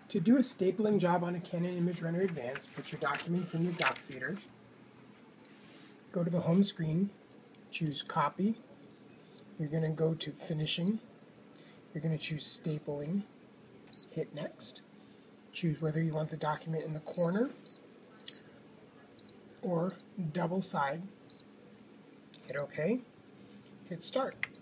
To do a stapling job on a Canon ImageRunner Advanced, put your documents in the doc feeder, go to the home screen, choose Copy, you're going to go to Finishing, you're going to choose Stapling, hit Next, choose whether you want the document in the corner or double side, hit OK, hit Start.